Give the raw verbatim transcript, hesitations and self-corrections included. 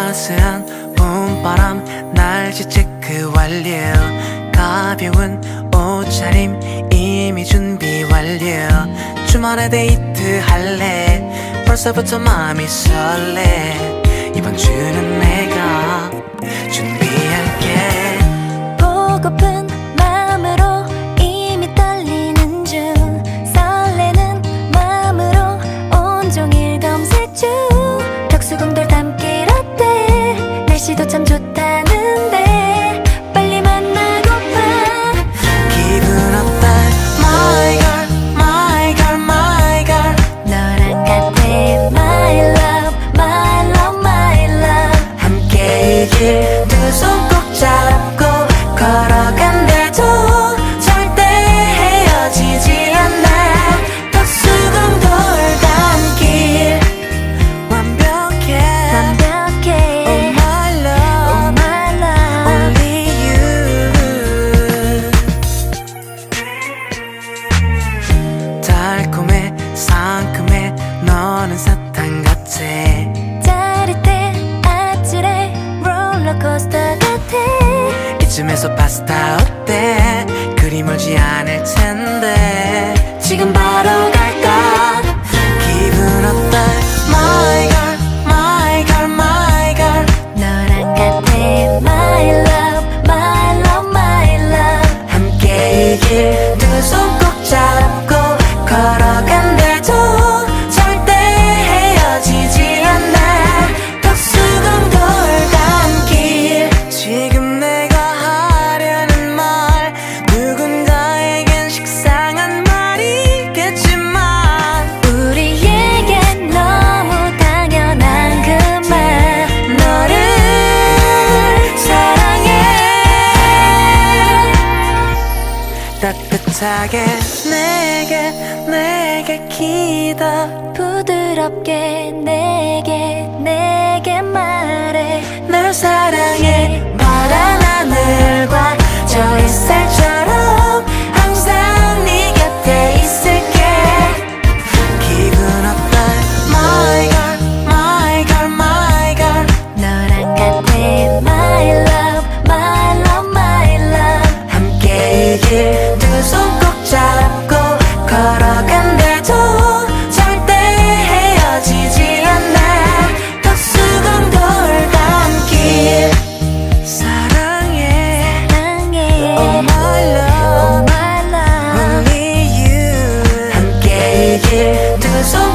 따스한 봄바람 날씨 체크 완료. 가벼운 옷차림 이미 준비 완료. 주말에 데이트 할래. 벌써부터 마음이 설레. 이번 주는 내가 준비할게. 보고픈 마음으로 이미 떨리는 중. 설레는 마음으로 온종일 검색 중. 벽수공돌 담길 어때? 날씨도 참 좋다는데 빨리 만나고파. 기분 어때? My girl, my girl, my girl. 너랑 같아 my love, my love, my love. 함께 이 길 두 손 꼭 잡고 걸어간대도 절대 헤어지지 않아. 덕수궁돌 담길 완벽해 완벽해. Oh my love, Oh my love. only you. 달콤해 상큼해 너는 사탕 같아. 짜릿해 아찔해 롤러코스터 같아. 이쯤에서 파스타 어때? 그리 멀지 않을 텐데 지금 바로 갈까? 기분 어때? My girl, my girl, my girl. 너랑 같아 my love, my love, my love. 함께 이 길 두 손 꼭 잡고 걸어간대도 절대 헤어지지 않아. 덕수궁돌 담길. 지금 내가 하려는 말 누군가에겐 식상한 말이겠지만 우리에겐 너무 당연한 그 말. 너를 사랑해. 따뜻하게 내게 내게 기다. 부드럽게 내게 내게 말해. 널 사랑해. 파란 하늘과 저 햇살처럼 항상 네 곁에 있을게. 기분 어때? My girl, my girl, my girl. 너랑 같아 my love, my love, my love. 함께 이 길 두 손 꼭 잡고 걸어간대도 절대 헤어지지 않아. 덕수궁돌 담길. 사랑해. 사랑해. Oh my love, Oh my love. only you. 함께 이 길 두 손